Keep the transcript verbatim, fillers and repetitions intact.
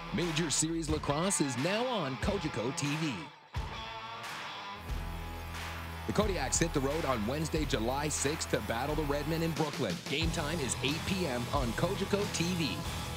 Major Series Lacrosse is now on CogecoTV. The Kodiaks hit the road on Wednesday, July sixth to battle the Redmen in Brooklyn. Game time is eight p m on CogecoTV.